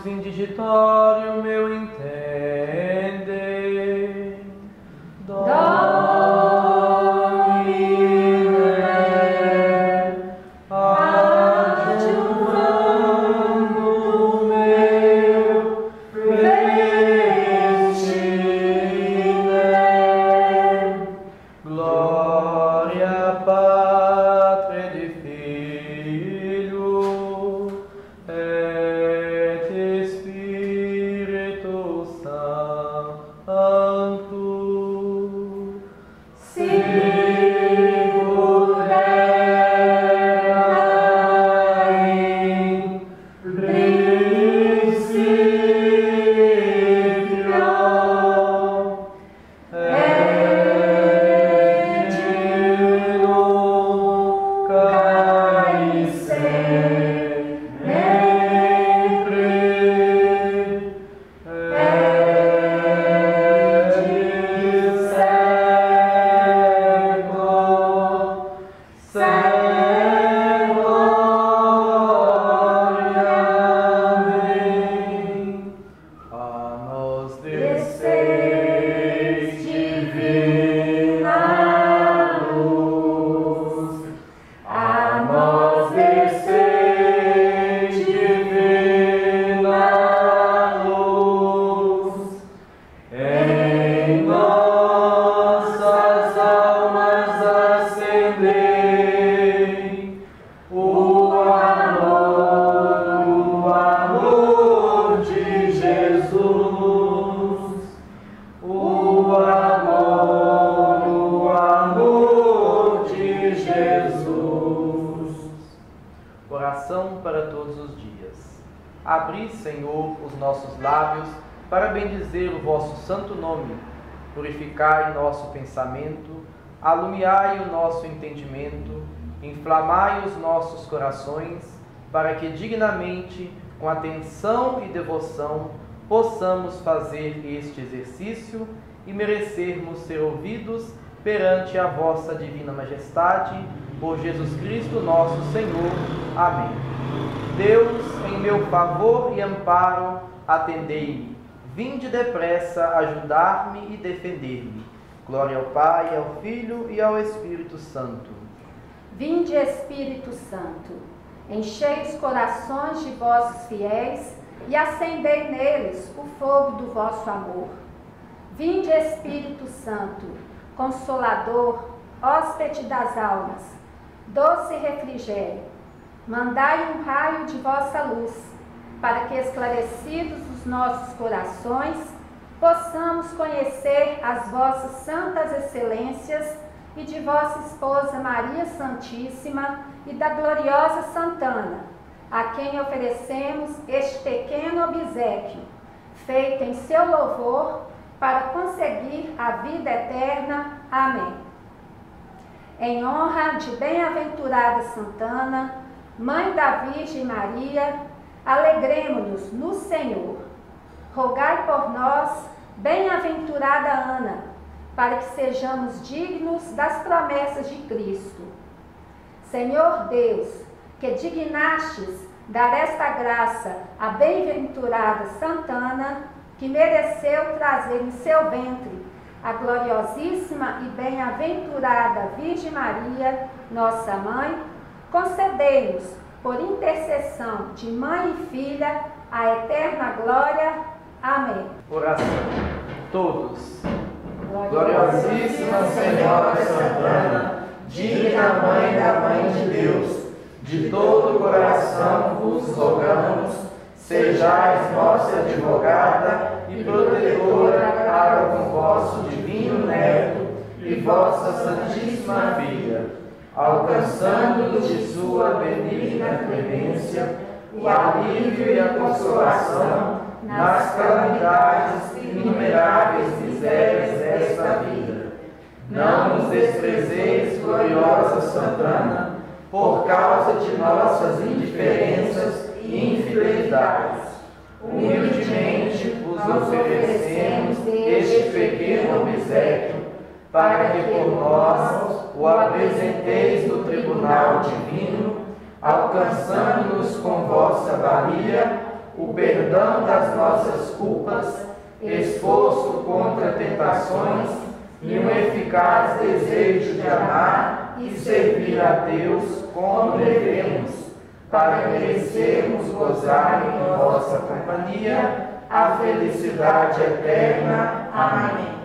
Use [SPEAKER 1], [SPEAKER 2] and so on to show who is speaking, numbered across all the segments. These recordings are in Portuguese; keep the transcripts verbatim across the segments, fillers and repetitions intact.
[SPEAKER 1] Deus indigitório meu entende.
[SPEAKER 2] Oração para todos os dias. Abri, Senhor, os nossos lábios para bendizer o vosso santo nome. Purificai nosso pensamento, alumiai o nosso entendimento, inflamai os nossos corações, para que dignamente, com atenção e devoção, possamos fazer este exercício e merecermos ser ouvidos perante a vossa divina majestade, por Jesus Cristo nosso Senhor. Amém. Deus, em meu favor e amparo, atendei-me. Vinde depressa ajudar-me e defender-me. Glória ao Pai, ao Filho e ao Espírito Santo.
[SPEAKER 3] Vinde, Espírito Santo, enchei os corações de vossos fiéis e acendei neles o fogo do vosso amor. Vinde, Espírito Santo, Consolador, hóspede das almas, doce refrigério, mandai um raio de vossa luz, para que, esclarecidos os nossos corações, possamos conhecer as vossas santas excelências e de vossa esposa Maria Santíssima e da gloriosa Santana, a quem oferecemos este pequeno obséquio, feito em seu louvor, para conseguir a vida eterna. Amém. Em honra de bem-aventurada Santana, Mãe da Virgem Maria, alegremo-nos no Senhor. Rogai por nós, bem-aventurada Ana, para que sejamos dignos das promessas de Cristo. Senhor Deus, que dignastes dar esta graça à bem-aventurada Santana, que mereceu trazer em seu ventre a gloriosíssima e bem-aventurada Virgem Maria, nossa Mãe, concedei-nos, por intercessão de mãe e filha, a eterna glória. Amém.
[SPEAKER 2] Oração. Todos.
[SPEAKER 4] Gloriosíssima Senhora Santana, digna Mãe da Mãe de Deus, de todo o coração vos rogamos, sejais nossa advogada e protetora para com vosso divino Neto e vossa Santíssima Filha, alcançando de sua benigna clemência o alívio e a consolação nas calamidades e inumeráveis misérias desta vida. Não nos desprezeis, gloriosa Santana, por causa de nossas indiferenças e infidelidades. Humildemente vos oferecemos este pequeno obséquio, para que por nós o apresenteis no tribunal divino, alcançando-nos com vossa valia o perdão das nossas culpas, esforço contra tentações e um eficaz desejo de amar e servir a Deus como devemos, para merecermos gozar em vossa companhia a felicidade eterna. Amém.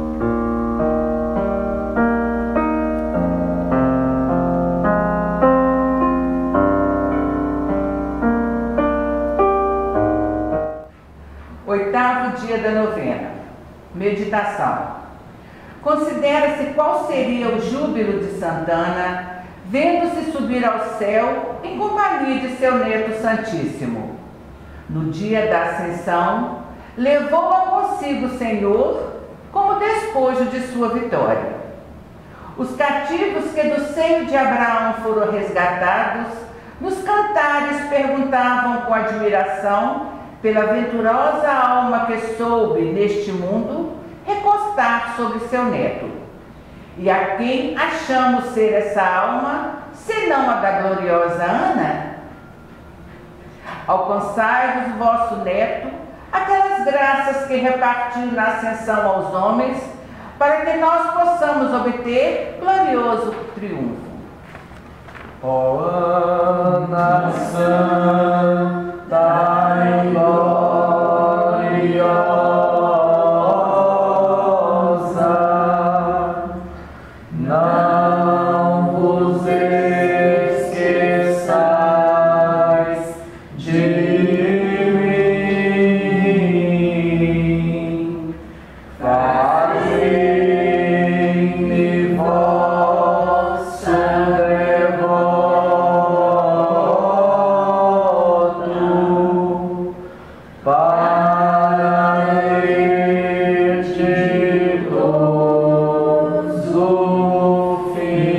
[SPEAKER 5] Oitavo dia da novena. Meditação. Considera-se qual seria o júbilo de Santana, vendo-se subir ao céu em companhia de seu neto santíssimo. No dia da ascensão, levou-a consigo o Senhor como despojo de sua vitória. Os cativos que do seio de Abraão foram resgatados, nos cantares perguntavam com admiração pela venturosa alma que soube, neste mundo, recostar sobre seu neto. E a quem achamos ser essa alma, senão a da gloriosa Ana? Alcançai-vos, vosso neto, aquelas graças que repartiu na ascensão aos homens, para que nós possamos obter glorioso triunfo.
[SPEAKER 1] Ó Ana Santa e gloriosa, não vos esqueçais de mim, fazei-me vosso devoto, para este glorioso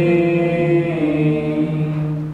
[SPEAKER 1] fim.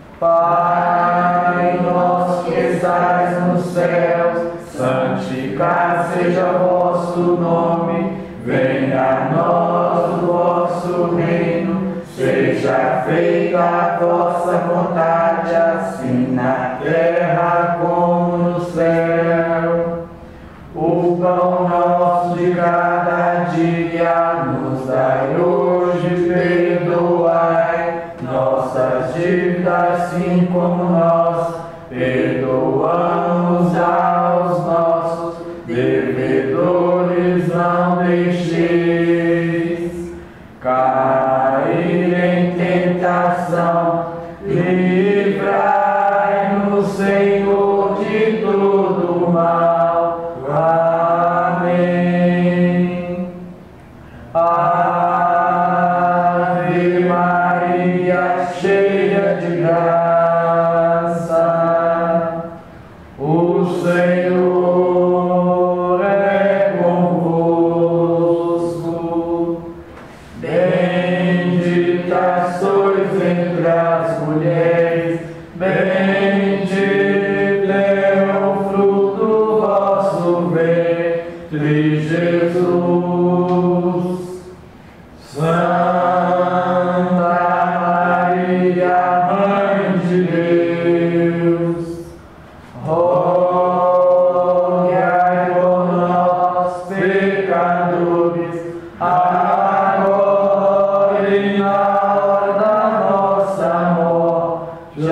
[SPEAKER 1] Pai nosso que estais nos céus, santificado seja vosso nome, venha a nós o vosso reino, seja feita a vossa vontade, assim na terra como no céu. O pão nosso de cada dia nos dai hoje, perdoai nossas dívidas, assim como nós perdoamos aos nossos devedores, não deixeis cair em tentação, livrai-nos, Senhor, de todo mal. Amém. Ave Maria, cheia de graça, o Senhor é convosco. Bendita sois entre as mulheres, bendito é o fruto do vosso ventre, Jesus. Santa Maria, Mãe de Deus, rogai por nós, pecadores, agora e na hora da nossa morte.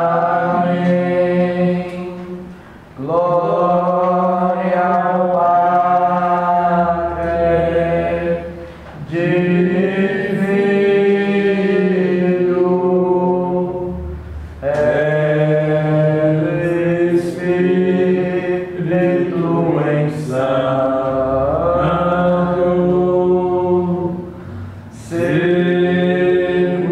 [SPEAKER 1] Amém. Glória ao Pai, Filho, e Espírito em Santo, seja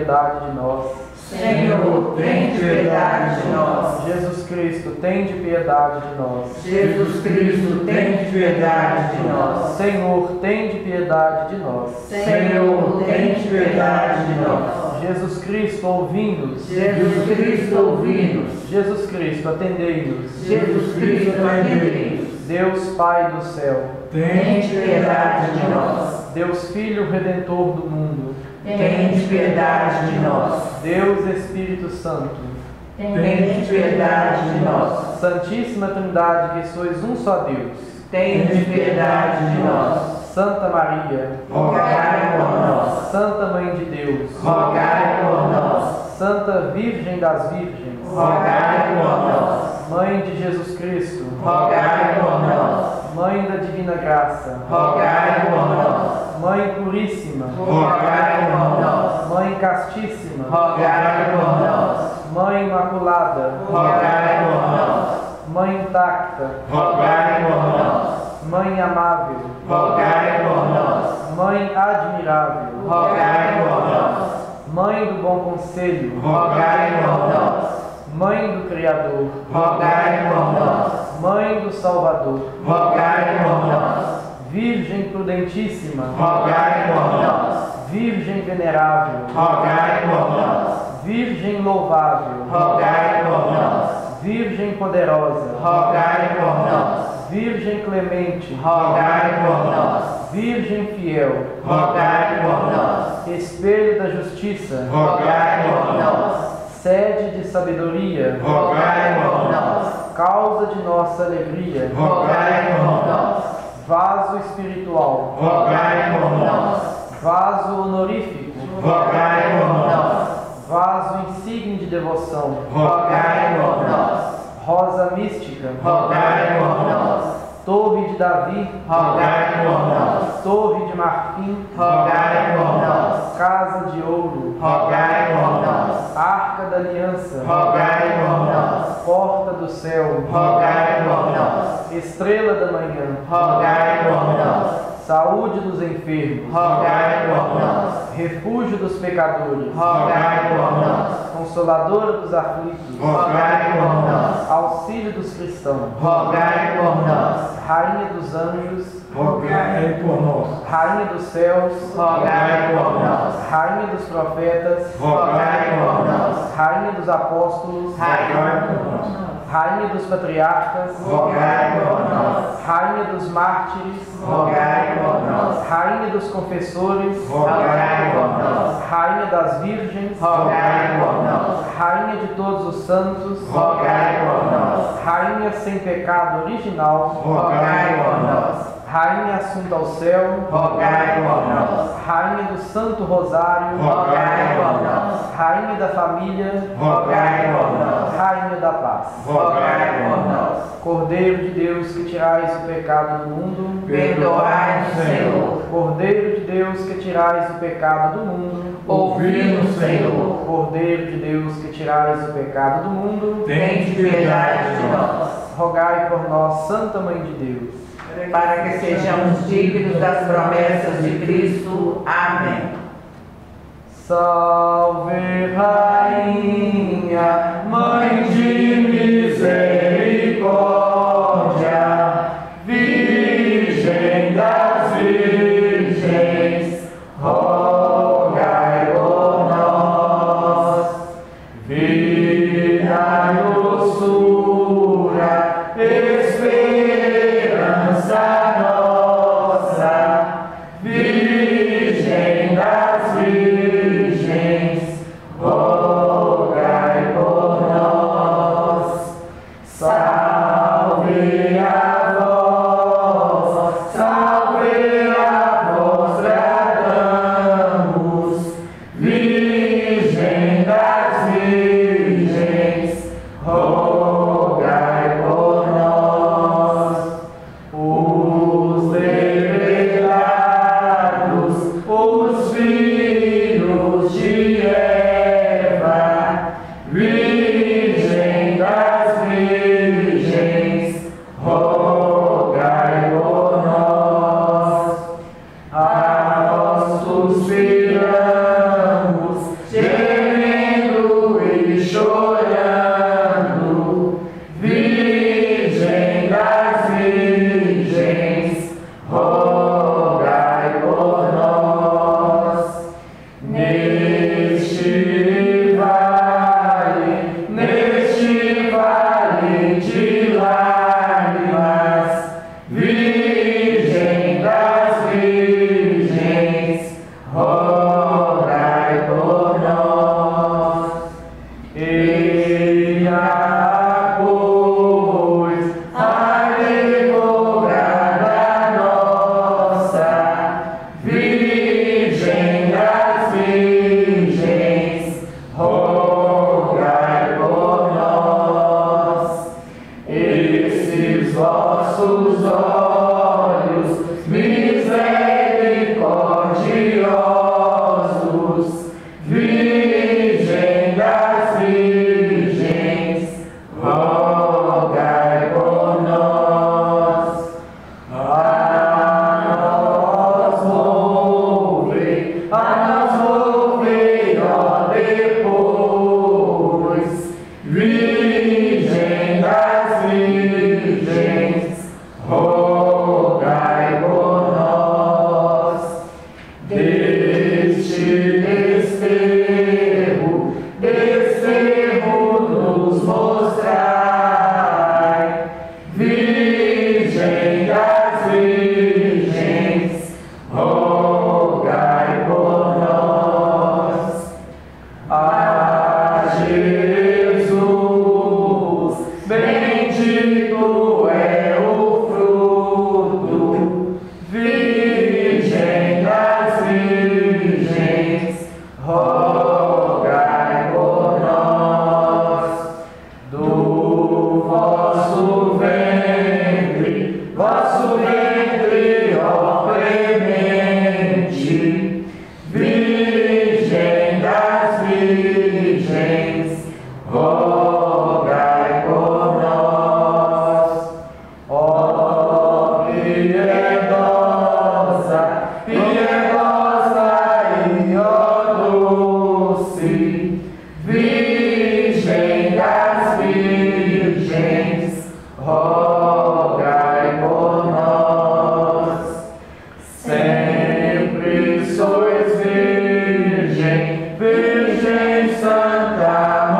[SPEAKER 2] piedade de nós.
[SPEAKER 5] Senhor, tem piedade de nós.
[SPEAKER 2] Jesus Cristo, tem de piedade de nós.
[SPEAKER 5] Jesus Cristo, tem piedade de nós.
[SPEAKER 2] Senhor, tem de piedade de nós.
[SPEAKER 5] Senhor, tem piedade de nós.
[SPEAKER 2] Jesus Cristo, ouvindo-nos.
[SPEAKER 5] Jesus Cristo, ouvi-nos.
[SPEAKER 2] Jesus Cristo, atendei-nos.
[SPEAKER 5] Jesus Cristo, atendei-nos.
[SPEAKER 2] Deus Pai do céu,
[SPEAKER 5] Tem piedade de nós.
[SPEAKER 2] Deus Filho Redentor do mundo,
[SPEAKER 5] Tem piedade de nós.
[SPEAKER 2] Deus Espírito Santo,
[SPEAKER 5] Tem piedade de nós.
[SPEAKER 2] Santíssima Trindade, que sois um só Deus,
[SPEAKER 5] Tem piedade de nós.
[SPEAKER 2] Santa Maria,
[SPEAKER 5] Rogai por nós.
[SPEAKER 2] Santa Mãe de Deus,
[SPEAKER 5] Rogai por nós.
[SPEAKER 2] Santa Virgem das Virgens,
[SPEAKER 5] Rogai por nós.
[SPEAKER 2] Mãe de Jesus Cristo,
[SPEAKER 5] Rogai por nós.
[SPEAKER 2] Mãe da Divina Graça,
[SPEAKER 5] Rogai por nós.
[SPEAKER 2] Mãe Puríssima,
[SPEAKER 5] Rogai por nós.
[SPEAKER 2] Mãe Castíssima,
[SPEAKER 5] Rogai por nós.
[SPEAKER 2] Mãe Imaculada,
[SPEAKER 5] Rogai por nós.
[SPEAKER 2] Mãe Intacta,
[SPEAKER 5] Rogai por nós.
[SPEAKER 2] Mãe Amável,
[SPEAKER 5] Rogai por nós.
[SPEAKER 2] Mãe Admirável,
[SPEAKER 5] Rogai por nós.
[SPEAKER 2] Mãe do Bom Conselho,
[SPEAKER 5] Rogai por nós.
[SPEAKER 2] Mãe do Criador,
[SPEAKER 5] Rogai por nós.
[SPEAKER 2] Mãe do Salvador,
[SPEAKER 5] Rogai por nós.
[SPEAKER 2] Virgem Prudentíssima,
[SPEAKER 5] Rogai por nós.
[SPEAKER 2] Virgem Venerável,
[SPEAKER 5] Rogai por nós.
[SPEAKER 2] Virgem Louvável,
[SPEAKER 5] Rogai por nós.
[SPEAKER 2] Virgem Poderosa,
[SPEAKER 5] Rogai por nós.
[SPEAKER 2] Virgem Clemente,
[SPEAKER 5] Rogai por nós.
[SPEAKER 2] Virgem Fiel,
[SPEAKER 5] Rogai por nós.
[SPEAKER 2] Espelho da Justiça,
[SPEAKER 5] Rogai por nós.
[SPEAKER 2] Sede de sabedoria,
[SPEAKER 5] Rogai por nós.
[SPEAKER 2] causa de nossa alegria,
[SPEAKER 5] Rogai por nós.
[SPEAKER 2] vaso espiritual,
[SPEAKER 5] Rogai por nós.
[SPEAKER 2] vaso honorífico,
[SPEAKER 5] Rogai por nós.
[SPEAKER 2] vaso insigne de devoção,
[SPEAKER 5] Rogai por nós.
[SPEAKER 2] rosa mística,
[SPEAKER 5] Rogai por nós.
[SPEAKER 2] torre de Davi,
[SPEAKER 5] Rogai por nós.
[SPEAKER 2] torre de marfim,
[SPEAKER 5] Rogai por nós.
[SPEAKER 2] casa de ouro,
[SPEAKER 5] Rogai por nós.
[SPEAKER 2] arca da aliança,
[SPEAKER 5] Rogai por nós.
[SPEAKER 2] porta do céu,
[SPEAKER 5] Rogai por nós.
[SPEAKER 2] estrela da manhã,
[SPEAKER 5] Rogai por nós.
[SPEAKER 2] saúde dos enfermos,
[SPEAKER 5] Rogai por nós.
[SPEAKER 2] refúgio dos pecadores,
[SPEAKER 5] Rogai por nós.
[SPEAKER 2] consoladora dos aflitos,
[SPEAKER 5] Rogai por nós.
[SPEAKER 2] auxílio dos cristãos,
[SPEAKER 5] Rogai por nós.
[SPEAKER 2] rainha dos anjos,
[SPEAKER 1] Rogai por nós.
[SPEAKER 2] rainha dos céus,
[SPEAKER 5] Rogai por nós.
[SPEAKER 2] rainha dos profetas,
[SPEAKER 5] Rogai por nós.
[SPEAKER 2] rainha dos apóstolos,
[SPEAKER 5] Rogai por nós.
[SPEAKER 2] rainha dos patriarcas,
[SPEAKER 5] Rogai por nós.
[SPEAKER 2] rainha dos mártires,
[SPEAKER 5] Rogai por nós.
[SPEAKER 2] rainha dos confessores,
[SPEAKER 5] Rogai por nós.
[SPEAKER 2] rainha das virgens,
[SPEAKER 5] Rogai por nós.
[SPEAKER 2] rainha de todos os santos,
[SPEAKER 5] Rogai por nós.
[SPEAKER 2] rainha sem pecado original,
[SPEAKER 5] Rogai por nós.
[SPEAKER 2] rainha assunta ao céu,
[SPEAKER 5] Rogai por nós.
[SPEAKER 2] rainha do Santo Rosário,
[SPEAKER 5] Rogai por nós.
[SPEAKER 2] rainha da família,
[SPEAKER 5] Rogai por nós.
[SPEAKER 2] rainha da paz.
[SPEAKER 5] Rogai por nós.
[SPEAKER 2] Cordeiro de Deus, que tirais o pecado do mundo,
[SPEAKER 5] Perdoai-nos, Senhor.
[SPEAKER 2] Cordeiro de Deus, que tirais o pecado do mundo,
[SPEAKER 5] Ouvi-nos, Senhor.
[SPEAKER 2] Cordeiro de Deus, que tirais o pecado do mundo,
[SPEAKER 5] Tende piedade de nós,
[SPEAKER 2] rogai por nós, Santa Mãe de Deus.
[SPEAKER 5] para que sejamos dignos das promessas de Cristo. Amém.
[SPEAKER 2] Salve, Rainha, Mãe de misericórdia, Virgem das Virgens, rogai por nós. Vida e doçura, esperança nossa, Virgem das Virgens, rogai por nós. Salve a vós, salve a vós bradamos, Virgem das Virgens, rogai por nós. Os degredados, os filhos de Eva, Virgem das Virgens,
[SPEAKER 4] vale de lágrimas, Virgem das Virgens, rogai por nós. Eia, pois, a advogada nossa, Virgem das Virgens, rogai por nós. Esses vossos olhos misericordiosos, Virgem das Virgens, rogai por nós. A nós volvei, a nós volvei, ó depois, Virgem das Virgens, rogai por nós. Deste desterro, desterro nos mostrai, Virgem das Virgens, rogai por nós. A Jesus, bendito é o fruto, Virgem das Virgens, rogai por nós. Do vosso ventre, vosso ventre, ó clemente, Virgem das Virgens, rogai por nós. Ó piedosa, piedosa e ó doce, Virgem das Virgens, rogai por nós. Sempre sois Virgem, Virgem Santa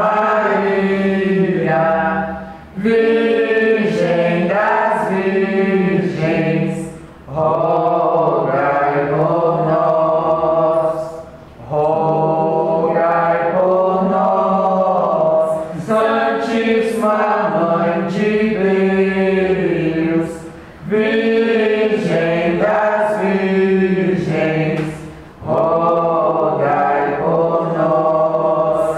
[SPEAKER 4] Maria, Virgem das Virgens, rogai por nós. Rogai por nós, Santíssima Mãe de Deus, Virgem das Virgens, rogai por nós.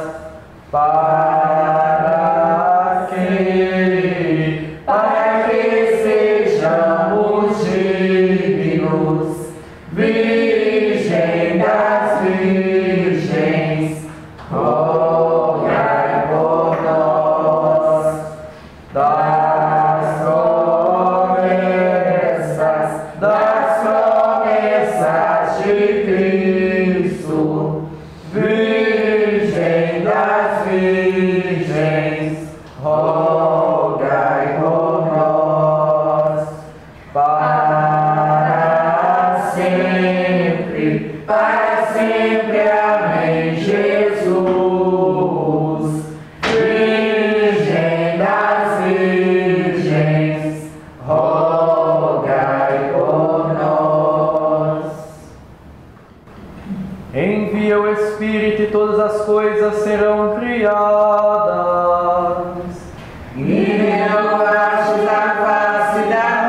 [SPEAKER 4] Para que, para que sejamos dignos, Virgem das Virgens, rogai por nós. Das promessas, das promessas de Cristo, Virgem das Virgens, rogai por nós. Para sempre, para sempre, amém, Jesus, Virgem das Virgens, rogai por nós.
[SPEAKER 2] Envia o Espírito e todas as coisas serão criadas.
[SPEAKER 5] E renovaste a face da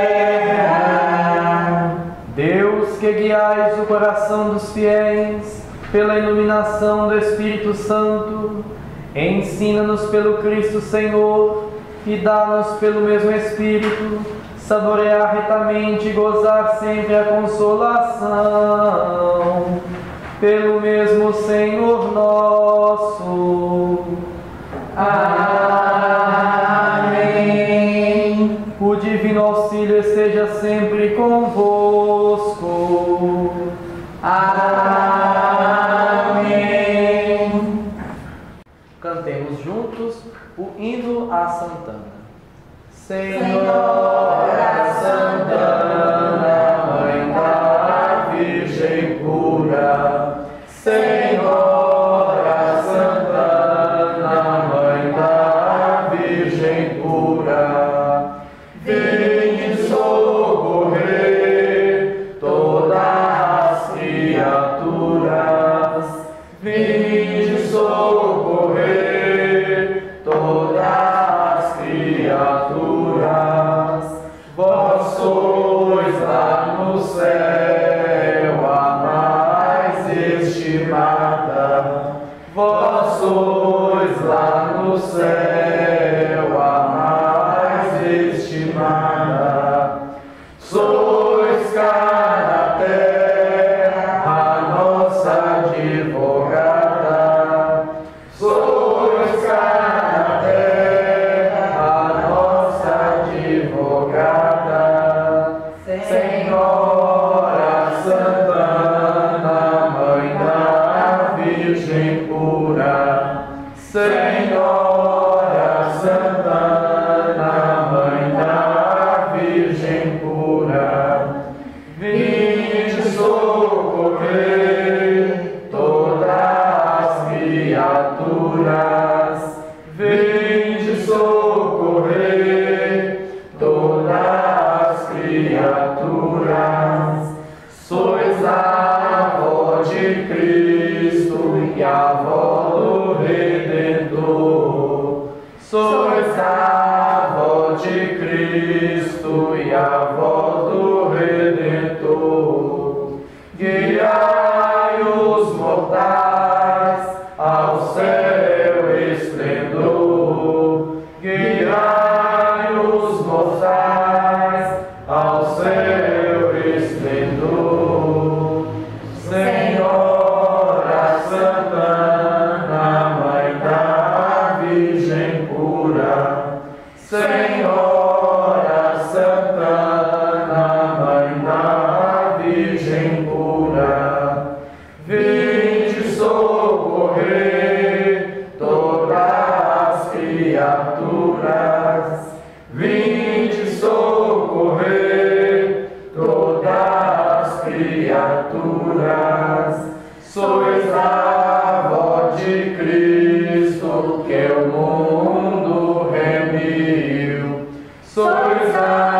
[SPEAKER 5] terra.
[SPEAKER 2] Deus, que guiais o coração dos fiéis pela iluminação do Espírito Santo, ensina-nos pelo Cristo Senhor e dá-nos pelo mesmo Espírito saborear retamente e gozar sempre a consolação. Pelo mesmo Senhor nosso. Amém. O divino auxílio esteja sempre convosco. Amém. Cantemos juntos o hino a Santana. Senhora Santana, Mãe da Virgem pura, Senhora Santana, Mãe da Virgem
[SPEAKER 1] pura. Vinde socorrer todas as criaturas. Vinde socorrer todas as criaturas. Vós sois lá no céu a mais estimada. Vós sois lá no céu a mais estimada. Sois cá na terra a nossa advogada. Sois cá na terra a nossa advogada. Senhora Santana, Mãe da Virgem pura. Senhora Santana, Mãe da Virgem pura. Vinde socorrer todas as criaturas. Vinde socorrer todas as criaturas. Sois a avó de Cristo e a avó do Redentor. Sois a avó de Cristo e a avó do Redentor. Guiai os mortais ao céu esplendor. Guiai os mortais ao céu esplendor. Senhora Santana, Mãe da Virgem pura. Senhora Santana, Mãe da Virgem pura. Vinde socorrer todas as criaturas. Vinde socorrer todas as criaturas. Sois a avó de Cristo que o mundo remiu. Sois a